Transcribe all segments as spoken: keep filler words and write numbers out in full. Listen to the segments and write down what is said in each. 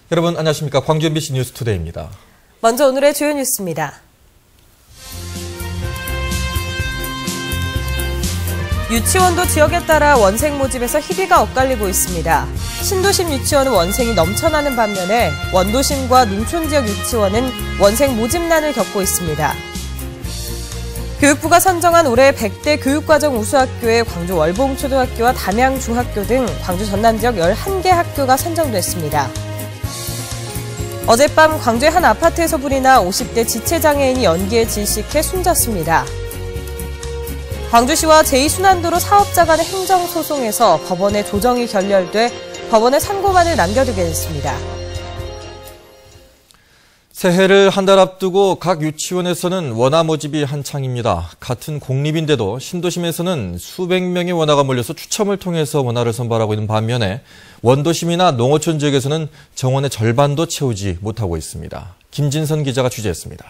여러분 안녕하십니까. 광주 엠비씨 뉴스투데이입니다. 먼저 오늘의 주요 뉴스입니다. 유치원도 지역에 따라 원생 모집에서 희비가 엇갈리고 있습니다. 신도심 유치원은 원생이 넘쳐나는 반면에 원도심과 농촌 지역 유치원은 원생 모집난을 겪고 있습니다. 교육부가 선정한 올해 백 대 교육과정 우수학교에 광주 월봉초등학교와 담양중학교 등 광주 전남 지역 열한 개 학교가 선정됐습니다. 어젯밤 광주의 한 아파트에서 불이 나 오십 대 지체장애인이 연기에 질식해 숨졌습니다. 광주시와 제이 순환도로 사업자 간의 행정소송에서 법원의 조정이 결렬돼 법원에 선고만을 남겨두게 됐습니다. 새해를 한 달 앞두고 각 유치원에서는 원아 모집이 한창입니다. 같은 공립인데도 신도심에서는 수백 명의 원아가 몰려서 추첨을 통해서 원아를 선발하고 있는 반면에 원도심이나 농어촌 지역에서는 정원의 절반도 채우지 못하고 있습니다. 김진선 기자가 취재했습니다.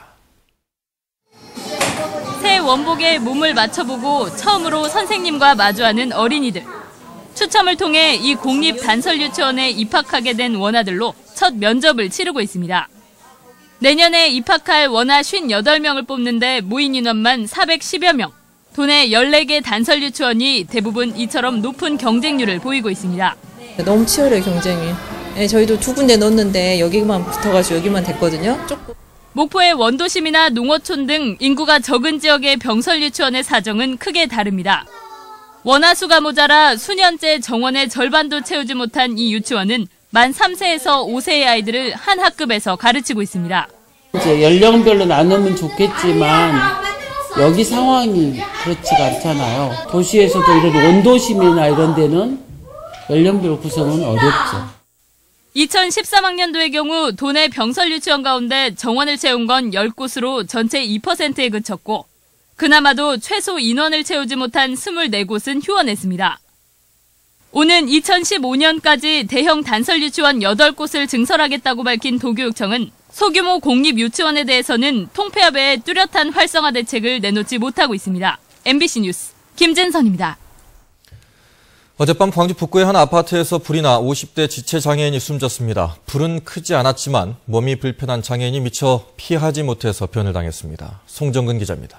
새 원복에 몸을 맞춰보고 처음으로 선생님과 마주하는 어린이들. 추첨을 통해 이 공립 단설 유치원에 입학하게 된 원아들로 첫 면접을 치르고 있습니다. 내년에 입학할 원아 오십팔 명을 뽑는데 모인 인원만 사백십여 명. 도내 열네 개 단설 유치원이 대부분 이처럼 높은 경쟁률을 보이고 있습니다. 너무 치열해요, 경쟁이. 네, 저희도 두 군데 넣었는데 여기만 붙어가지고 여기만 됐거든요. 조금. 목포의 원도심이나 농어촌 등 인구가 적은 지역의 병설 유치원의 사정은 크게 다릅니다. 원아 수가 모자라 수년째 정원의 절반도 채우지 못한 이 유치원은 만 삼 세에서 오 세의 아이들을 한 학급에서 가르치고 있습니다. 이제 연령별로 나누면 좋겠지만 여기 상황이 그렇지가 않잖아요. 도시에서도 이런 원도심이나 이런 데는 연령별 구성은 어렵죠. 이천십삼 학년도의 경우 도내 병설 유치원 가운데 정원을 채운 건 열 곳으로 전체 이 퍼센트에 그쳤고 그나마도 최소 인원을 채우지 못한 이십사 곳은 휴원했습니다. 오는 이천십오 년까지 대형 단설 유치원 여덟 곳을 증설하겠다고 밝힌 도교육청은 소규모 공립 유치원에 대해서는 통폐합 외에 뚜렷한 활성화 대책을 내놓지 못하고 있습니다. 엠비씨 뉴스 김진선입니다. 어젯밤 광주 북구의 한 아파트에서 불이 나 오십 대 지체장애인이 숨졌습니다. 불은 크지 않았지만 몸이 불편한 장애인이 미처 피하지 못해서 변을 당했습니다. 송정근 기자입니다.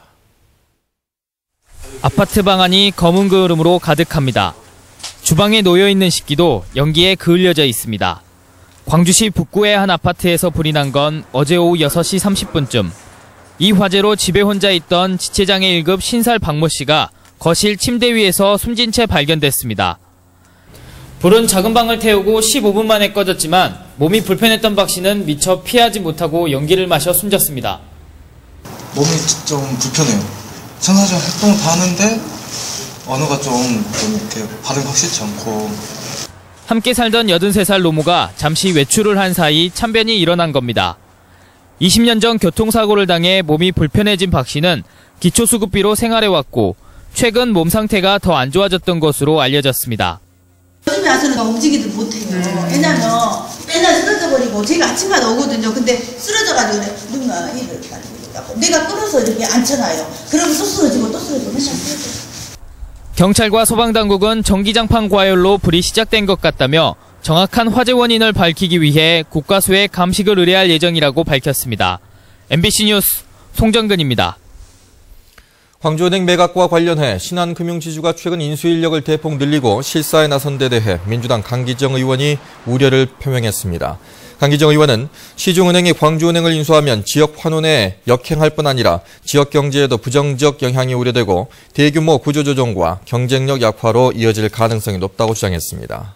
아파트 방 안이 검은 그을음으로 가득합니다. 주방에 놓여있는 식기도 연기에 그을려져 있습니다. 광주시 북구의 한 아파트에서 불이 난 건 어제 오후 여섯 시 삼십 분쯤. 이 화재로 집에 혼자 있던 지체장애 일 급 신살 박모 씨가 거실 침대 위에서 숨진 채 발견됐습니다. 불은 작은 방을 태우고 십오 분 만에 꺼졌지만 몸이 불편했던 박 씨는 미처 피하지 못하고 연기를 마셔 숨졌습니다. 몸이 좀 불편해요. 생사적 활동을 다 하는데 언어가 좀, 좀 이렇게 발음이 확실치 않고. 함께 살던 여든세 살 노모가 잠시 외출을 한 사이 참변이 일어난 겁니다. 이십 년 전 교통사고를 당해 몸이 불편해진 박 씨는 기초수급비로 생활해왔고 최근 몸 상태가 더 안 좋아졌던 것으로 알려졌습니다. 요즘에 와서는 움직이지 못해요. 왜냐면 맨날 쓰러져버리고 제가 아침마다 오거든요. 근데 쓰러져가지고 누가 일을 내가 끌어서 이렇게 앉혀놔요. 그러면 또 쓰러지고 또 쓰러지고 맨날 쓰러져요. 경찰과 소방당국은 전기장판 과열로 불이 시작된 것 같다며 정확한 화재 원인을 밝히기 위해 국과수에 감식을 의뢰할 예정이라고 밝혔습니다. 엠비씨 뉴스 송정근입니다. 광주은행 매각과 관련해 신한금융지주가 최근 인수인력을 대폭 늘리고 실사에 나선 데 대해 민주당 강기정 의원이 우려를 표명했습니다. 강기정 의원은 시중은행이 광주은행을 인수하면 지역 환원에 역행할 뿐 아니라 지역 경제에도 부정적 영향이 우려되고 대규모 구조조정과 경쟁력 약화로 이어질 가능성이 높다고 주장했습니다.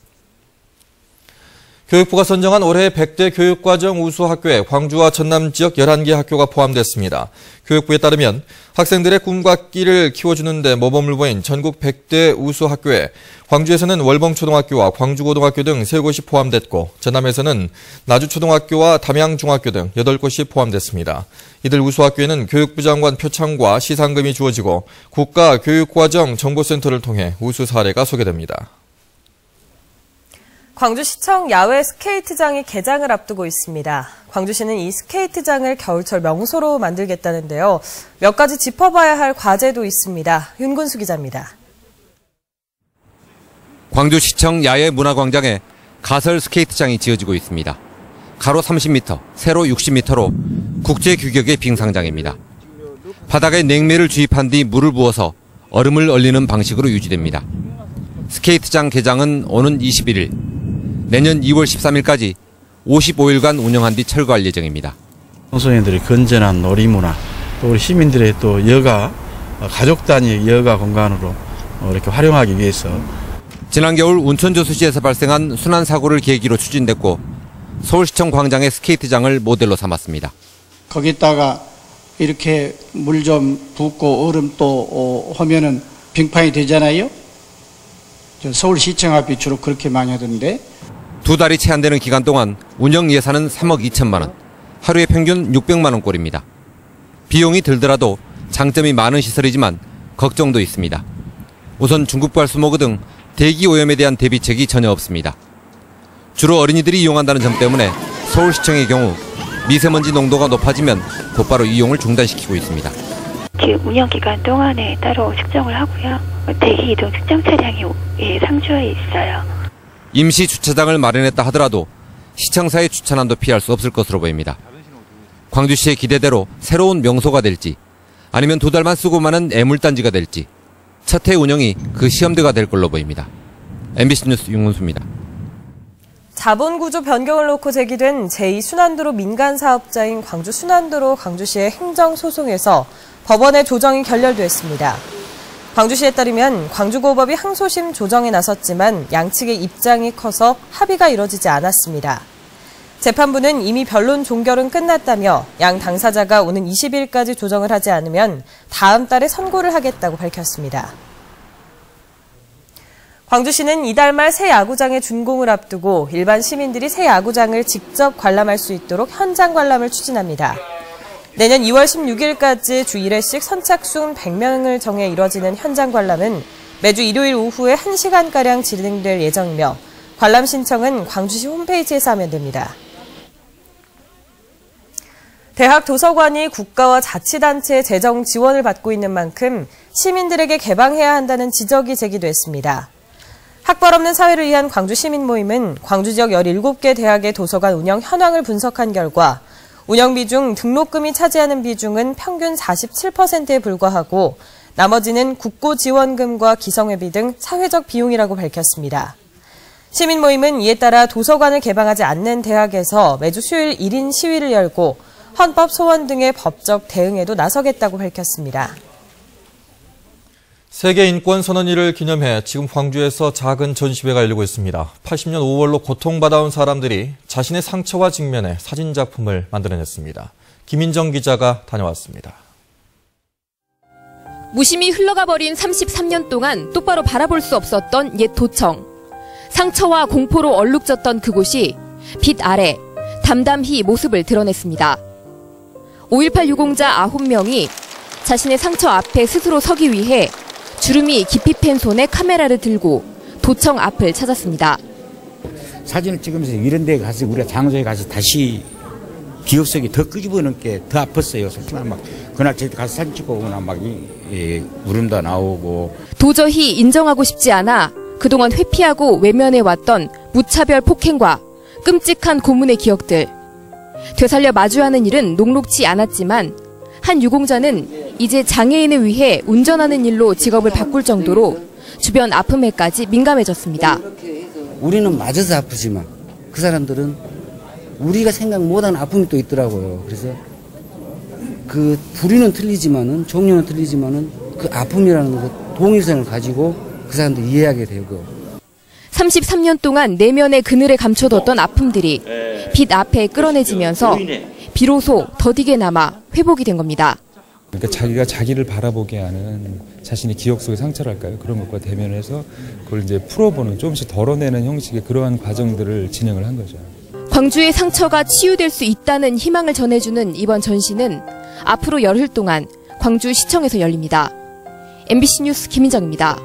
교육부가 선정한 올해 백 대 교육과정 우수학교에 광주와 전남 지역 열한 개 학교가 포함됐습니다. 교육부에 따르면 학생들의 꿈과 끼를 키워주는 데 모범을 보인 전국 백 대 우수학교에 광주에서는 월봉초등학교와 광주고등학교 등 세 곳이 포함됐고 전남에서는 나주초등학교와 담양중학교 등 여덟 곳이 포함됐습니다. 이들 우수학교에는 교육부 장관 표창과 시상금이 주어지고 국가교육과정 정보센터를 통해 우수 사례가 소개됩니다. 광주시청 야외 스케이트장이 개장을 앞두고 있습니다. 광주시는 이 스케이트장을 겨울철 명소로 만들겠다는데요. 몇 가지 짚어봐야 할 과제도 있습니다. 윤근수 기자입니다. 광주시청 야외 문화광장에 가설 스케이트장이 지어지고 있습니다. 가로 삼십 미터, 세로 육십 미터로 국제 규격의 빙상장입니다. 바닥에 냉매를 주입한 뒤 물을 부어서 얼음을 얼리는 방식으로 유지됩니다. 스케이트장 개장은 오는 이십일 일, 내년 이월 십삼일까지 오십오 일간 운영한 뒤 철거할 예정입니다. 청소년들의 건전한 놀이문화, 또 우리 시민들의 또 여가, 가족 단위 여가 공간으로 이렇게 활용하기 위해서 지난 겨울 운천조수시에서 발생한 순환사고를 계기로 추진됐고 서울시청 광장의 스케이트장을 모델로 삼았습니다. 거기다가 이렇게 물 좀 붓고 얼음 또 어, 하면은 빙판이 되잖아요. 서울시청 앞이 주로 그렇게 많이 하던데. 두 달이 채 안 되는 기간 동안 운영 예산은 삼억 이천만 원, 하루에 평균 육백만 원꼴입니다. 비용이 들더라도 장점이 많은 시설이지만 걱정도 있습니다. 우선 중국발 스모그 등 대기 오염에 대한 대비책이 전혀 없습니다. 주로 어린이들이 이용한다는 점 때문에 서울시청의 경우 미세먼지 농도가 높아지면 곧바로 이용을 중단시키고 있습니다. 운영 기간 동안에 따로 측정을 하고요. 대기 이동 측정 차량이 상주하에 있어요. 임시 주차장을 마련했다 하더라도 시청사의 주차난도 피할 수 없을 것으로 보입니다. 광주시의 기대대로 새로운 명소가 될지 아니면 두 달만 쓰고 마는 애물단지가 될지 첫 해 운영이 그 시험대가 될 걸로 보입니다. 엠비씨 뉴스 윤문수입니다. 자본구조 변경을 놓고 제기된 제이 순환도로 민간사업자인 광주순환도로 광주시의 행정소송에서 법원의 조정이 결렬됐습니다. 광주시에 따르면 광주고법이 항소심 조정에 나섰지만 양측의 입장이 커서 합의가 이뤄지지 않았습니다. 재판부는 이미 변론 종결은 끝났다며 양 당사자가 오는 이십 일까지 조정을 하지 않으면 다음 달에 선고를 하겠다고 밝혔습니다. 광주시는 이달 말 새 야구장의 준공을 앞두고 일반 시민들이 새 야구장을 직접 관람할 수 있도록 현장 관람을 추진합니다. 내년 이월 십육일까지 주 일 회씩 선착순 백 명을 정해 이뤄지는 현장 관람은 매주 일요일 오후에 한 시간가량 진행될 예정이며 관람 신청은 광주시 홈페이지에서 하면 됩니다. 대학 도서관이 국가와 자치단체의 재정 지원을 받고 있는 만큼 시민들에게 개방해야 한다는 지적이 제기됐습니다. 학벌 없는 사회를 위한 광주 시민 모임은 광주 지역 열일곱 개 대학의 도서관 운영 현황을 분석한 결과 운영비 중 등록금이 차지하는 비중은 평균 사십칠 퍼센트에 불과하고 나머지는 국고 지원금과 기성회비 등 사회적 비용이라고 밝혔습니다. 시민 모임은 이에 따라 도서관을 개방하지 않는 대학에서 매주 수요일 일 인 시위를 열고 헌법 소원 등의 법적 대응에도 나서겠다고 밝혔습니다. 세계인권선언일을 기념해 지금 광주에서 작은 전시회가 열리고 있습니다. 팔십 년 오월로 고통받아온 사람들이 자신의 상처와 직면해 사진작품을 만들어냈습니다. 김인정 기자가 다녀왔습니다. 무심히 흘러가버린 삼십삼 년 동안 똑바로 바라볼 수 없었던 옛 도청. 상처와 공포로 얼룩졌던 그곳이 빛 아래 담담히 모습을 드러냈습니다. 오일팔 유공자 아홉 명이 자신의 상처 앞에 스스로 서기 위해 주름이 깊이 팬 손에 카메라를 들고 도청 앞을 찾았습니다. 사진을 찍으면서 이런 데 가서 우리가 장소에 가서 다시 기억 속이 더 끄집어는 게 더 아팠어요. 정말 막 그날 저희 가서 사진 찍고 오거나 막 이, 이, 울음도 나오고. 도저히 인정하고 싶지 않아 그동안 회피하고 외면해왔던 무차별 폭행과 끔찍한 고문의 기억들. 되살려 마주하는 일은 녹록지 않았지만 한 유공자는 이제 장애인을 위해 운전하는 일로 직업을 바꿀 정도로 주변 아픔에까지 민감해졌습니다. 우리는 맞아서 아프지만 그 사람들은 우리가 생각 못한 아픔이 또 있더라고요. 그래서 그 부류는 틀리지만은 종류는 틀리지만은 그 아픔이라는 것 동일성을 가지고 그 사람들 이해하게 되고. 삼십삼 년 동안 내면의 그늘에 감춰뒀던 아픔들이 빛 앞에 끌어내지면서 비로소 더디게 남아 회복이 된 겁니다. 그러니까 자기가 자기를 바라보게 하는 자신의 기억 속의 상처랄까요? 그런 것과 대면해서 그걸 이제 풀어보는, 조금씩 덜어내는 형식의 그러한 과정들을 진행을 한 거죠. 광주의 상처가 치유될 수 있다는 희망을 전해주는 이번 전시는 앞으로 열흘 동안 광주시청에서 열립니다. 엠비씨 뉴스 김인정입니다.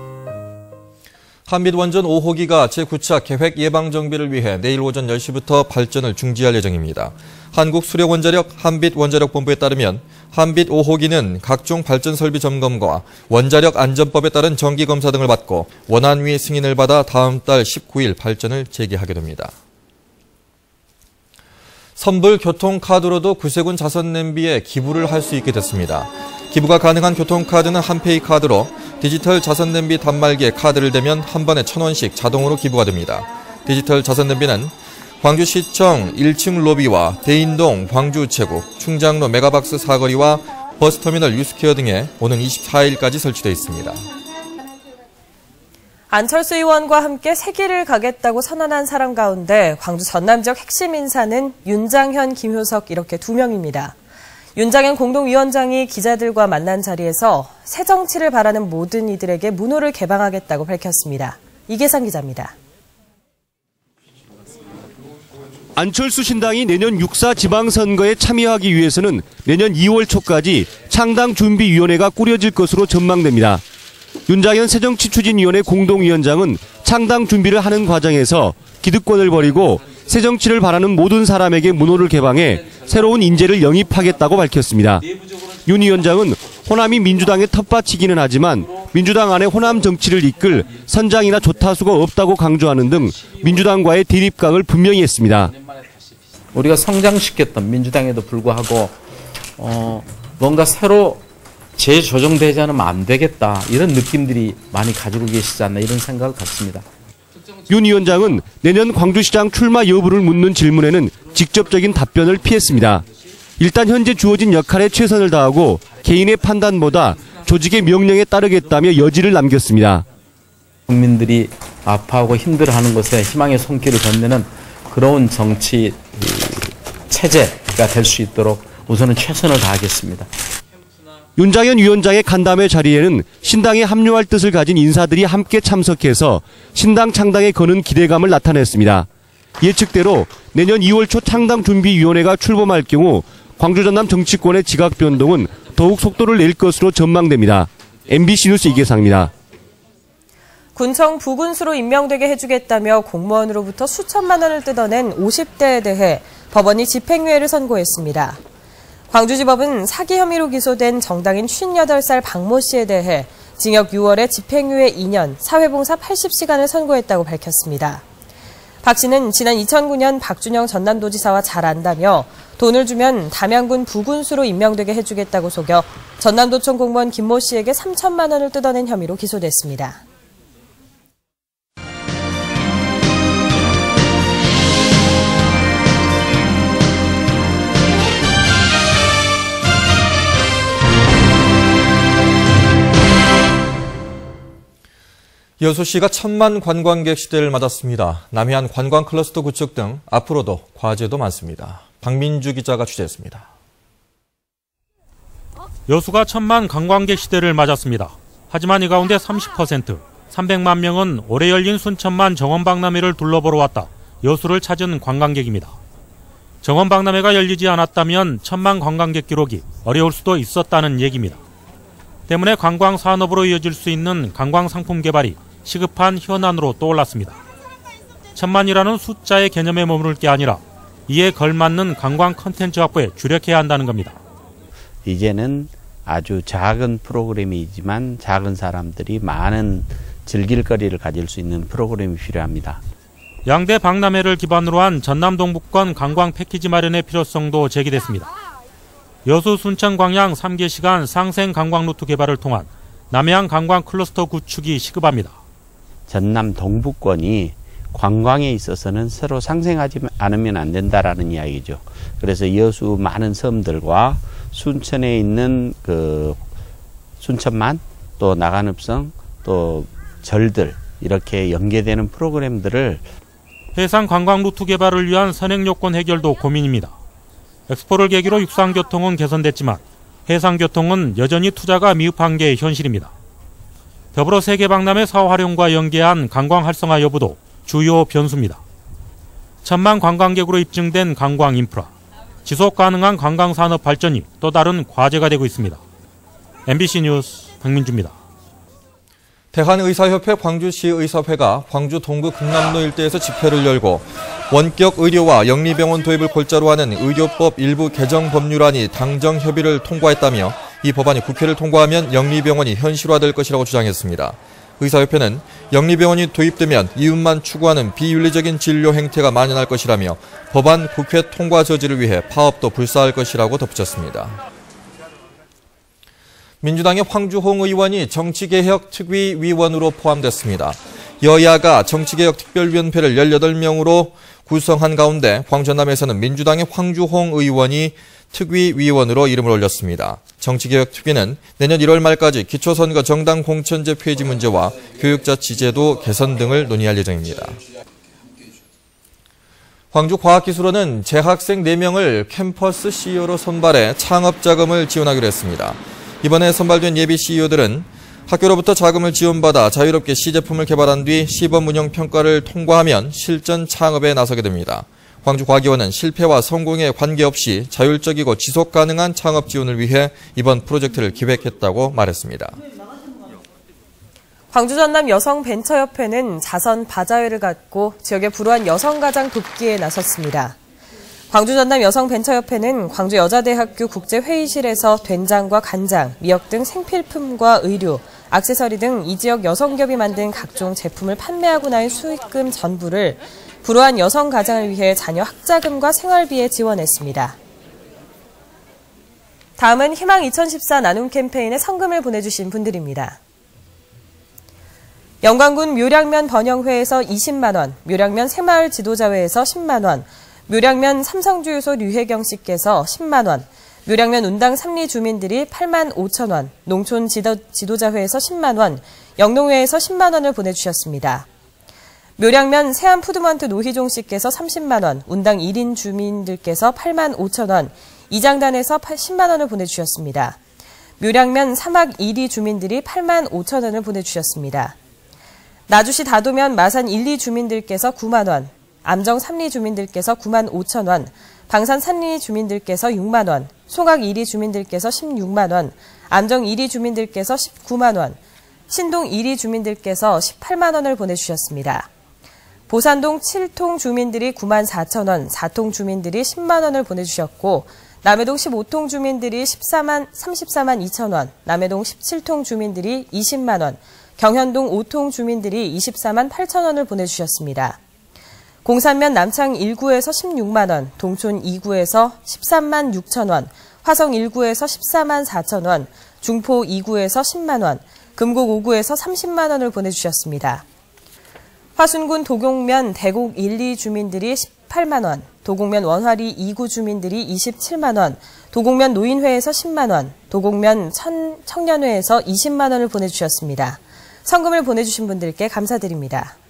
한빛원전 오 호기가 제구 차 계획 예방 정비를 위해 내일 오전 열 시부터 발전을 중지할 예정입니다. 한국수력원자력 한빛원자력본부에 따르면 한빛 오 호기는 각종 발전 설비 점검과 원자력 안전법에 따른 정기 검사 등을 받고 원안위 승인을 받아 다음 달 십구 일 발전을 재개하게 됩니다. 선불 교통카드로도 구세군 자선냄비에 기부를 할 수 있게 됐습니다. 기부가 가능한 교통카드는 한페이 카드로 디지털 자선냄비 단말기에 카드를 대면 한 번에 천 원씩 자동으로 기부가 됩니다. 디지털 자선냄비는 광주시청 일 층 로비와 대인동 광주우체국, 충장로 메가박스 사거리와 버스터미널 유스케어 등에 오는 이십사 일까지 설치되어 있습니다. 안철수 의원과 함께 세기를 가겠다고 선언한 사람 가운데 광주 전남 지역 핵심 인사는 윤장현, 김효석 이렇게 두 명입니다. 윤장현 공동위원장이 기자들과 만난 자리에서 새 정치를 바라는 모든 이들에게 문호를 개방하겠다고 밝혔습니다. 이계상 기자입니다. 안철수 신당이 내년 육 사 지방선거에 참여하기 위해서는 내년 이월 초까지 창당준비위원회가 꾸려질 것으로 전망됩니다. 윤장현 새정치추진위원회 공동위원장은 창당 준비를 하는 과정에서 기득권을 버리고 새정치를 바라는 모든 사람에게 문호를 개방해 새로운 인재를 영입하겠다고 밝혔습니다. 윤 위원장은 호남이 민주당의 텃밭이기는 하지만 민주당 안에 호남 정치를 이끌 선장이나 조타수가 없다고 강조하는 등 민주당과의 대립각을 분명히 했습니다. 우리가 성장시켰던 민주당에도 불구하고 어, 뭔가 새로 재조정되지 않으면 안 되겠다 이런 느낌들이 많이 가지고 계시지 않나 이런 생각을 갖습니다. 윤 위원장은 내년 광주시장 출마 여부를 묻는 질문에는 직접적인 답변을 피했습니다. 일단 현재 주어진 역할에 최선을 다하고 개인의 판단보다 조직의 명령에 따르겠다며 여지를 남겼습니다. 국민들이 아파하고 힘들어하는 것에 희망의 손길을 건네는 그런 정치 체제가 될 수 있도록 우선은 최선을 다하겠습니다. 윤장현 위원장의 간담회 자리에는 신당에 합류할 뜻을 가진 인사들이 함께 참석해서 신당 창당에 거는 기대감을 나타냈습니다. 예측대로 내년 이월 초 창당준비위원회가 출범할 경우 광주 전남 정치권의 지각 변동은 더욱 속도를 낼 것으로 전망됩니다. 엠비씨 뉴스 이계상입니다. 군청 부군수로 임명되게 해주겠다며 공무원으로부터 수천만 원을 뜯어낸 오십 대에 대해 법원이 집행유예를 선고했습니다. 광주지법은 사기 혐의로 기소된 정당인 쉰여덟 살 박모 씨에 대해 징역 유 월에 집행유예 이 년, 사회봉사 팔십 시간을 선고했다고 밝혔습니다. 박 씨는 지난 이천구 년 박준영 전남도지사와 잘 안다며 돈을 주면 담양군 부군수로 임명되게 해주겠다고 속여 전남도청 공무원 김모 씨에게 삼천만 원을 뜯어낸 혐의로 기소됐습니다. 여수시가 천만 관광객 시대를 맞았습니다. 남해안 관광 클러스터 구축 등 앞으로도 과제도 많습니다. 박민주 기자가 취재했습니다. 여수가 천만 관광객 시대를 맞았습니다. 하지만 이 가운데 삼십 퍼센트, 삼백만 명은 올해 열린 순천만 정원박람회를 둘러보러 왔다 여수를 찾은 관광객입니다. 정원박람회가 열리지 않았다면 천만 관광객 기록이 어려울 수도 있었다는 얘기입니다. 때문에 관광 산업으로 이어질 수 있는 관광 상품 개발이 시급한 현안으로 떠올랐습니다. 천만이라는 숫자의 개념에 머무를 게 아니라 이에 걸맞는 관광 컨텐츠 확보에 주력해야 한다는 겁니다. 이제는 아주 작은 프로그램이지만 작은 사람들이 많은 즐길 거리를 가질 수 있는 프로그램이 필요합니다. 양대 박람회를 기반으로 한 전남 동북권 관광 패키지 마련의 필요성도 제기됐습니다. 여수 순천 광양 삼 개시간 상생 관광 루트 개발을 통한 남해안 관광 클러스터 구축이 시급합니다. 전남 동북권이 관광에 있어서는 서로 상생하지 않으면 안 된다라는 이야기죠. 그래서 여수 많은 섬들과 순천에 있는 그 순천만 또 나간읍성 또 절들 이렇게 연계되는 프로그램들을 해상 관광 루트 개발을 위한 선행 요건 해결도 고민입니다. 엑스포를 계기로 육상교통은 개선됐지만 해상교통은 여전히 투자가 미흡한 게 현실입니다. 더불어 세계박람회 사업 활용과 연계한 관광 활성화 여부도 주요 변수입니다. 천만 관광객으로 입증된 관광 인프라, 지속 가능한 관광 산업 발전이 또 다른 과제가 되고 있습니다. 엠비씨 뉴스 박민주입니다. 대한의사협회 광주시의사회가 광주 동구 금남로 일대에서 집회를 열고 원격 의료와 영리병원 도입을 골자로 하는 의료법 일부 개정 법률안이 당정협의를 통과했다며 이 법안이 국회를 통과하면 영리병원이 현실화될 것이라고 주장했습니다. 의사협회는 영리병원이 도입되면 이웃만 추구하는 비윤리적인 진료 행태가 만연할 것이라며 법안 국회 통과 저지를 위해 파업도 불사할 것이라고 덧붙였습니다. 민주당의 황주홍 의원이 정치개혁 특위위원으로 포함됐습니다. 여야가 정치개혁 특별위원회를 열여덟 명으로 구성한 가운데 광주전남에서는 민주당의 황주홍 의원이 특위위원으로 이름을 올렸습니다. 정치개혁특위는 내년 일월 말까지 기초선거 정당 공천제 폐지 문제와 교육자치제도 개선 등을 논의할 예정입니다. 광주과학기술원은 재학생 네 명을 캠퍼스 씨이오로 선발해 창업자금을 지원하기로 했습니다. 이번에 선발된 예비 씨이오들은 학교로부터 자금을 지원받아 자유롭게 시제품을 개발한 뒤 시범 운영 평가를 통과하면 실전 창업에 나서게 됩니다. 광주과기원은 실패와 성공에 관계없이 자율적이고 지속 가능한 창업 지원을 위해 이번 프로젝트를 기획했다고 말했습니다. 광주전남 여성벤처협회는 자선 바자회를 갖고 지역의 불우한 여성가장 돕기에 나섰습니다. 광주전남 여성벤처협회는 광주여자대학교 국제회의실에서 된장과 간장, 미역 등 생필품과 의류, 액세서리 등 이 지역 여성기업이 만든 각종 제품을 판매하고 나온 수익금 전부를 불우한 여성 가장을 위해 자녀 학자금과 생활비에 지원했습니다. 다음은 희망 이천십사 나눔 캠페인에 성금을 보내주신 분들입니다. 영광군 묘량면 번영회에서 이십만 원, 묘량면 새마을 지도자회에서 십만 원, 묘량면 삼성주유소 류혜경 씨께서 십만 원, 묘량면 운당 삼리 주민들이 팔만 오천 원, 농촌 지도, 지도자회에서 십만 원, 영농회에서 십만 원을 보내주셨습니다. 묘량면 세안푸드먼트 노희종 씨께서 삼십만 원, 운당 일 인 주민들께서 팔만 오천 원, 이장단에서 십만 원을 보내주셨습니다. 묘량면 사막 일 위 주민들이 팔만 오천 원을 보내주셨습니다. 나주시 다도면 마산 일, 이 주민들께서 구만 원, 암정 삼 리 주민들께서 구만 오천 원, 방산 삼 리 주민들께서 육만 원, 송악 일 위 주민들께서 십육만 원, 암정 일 위 주민들께서 십구만 원, 신동 일 위 주민들께서 십팔만 원을 보내주셨습니다. 보산동 칠 통 주민들이 구만 사천 원, 사 통 주민들이 십만 원을 보내주셨고 남해동 십오 통 주민들이 십사만, 삼십사만 이천 원, 남해동 십칠 통 주민들이 이십만 원, 경현동 오 통 주민들이 이십사만 팔천 원을 보내주셨습니다. 공산면 남창 일 구에서 십육만 원, 동촌 이 구에서 십삼만 육천 원, 화성 일 구에서 십사만 사천 원, 중포 이 구에서 십만 원, 금곡 오 구에서 삼십만 원을 보내주셨습니다. 화순군 도곡면 대곡 일, 이 주민들이 십팔만 원, 도곡면 원화리 이 구 주민들이 이십칠만 원, 도곡면 노인회에서 십만 원, 도곡면 천, 청년회에서 이십만 원을 보내주셨습니다. 성금을 보내주신 분들께 감사드립니다.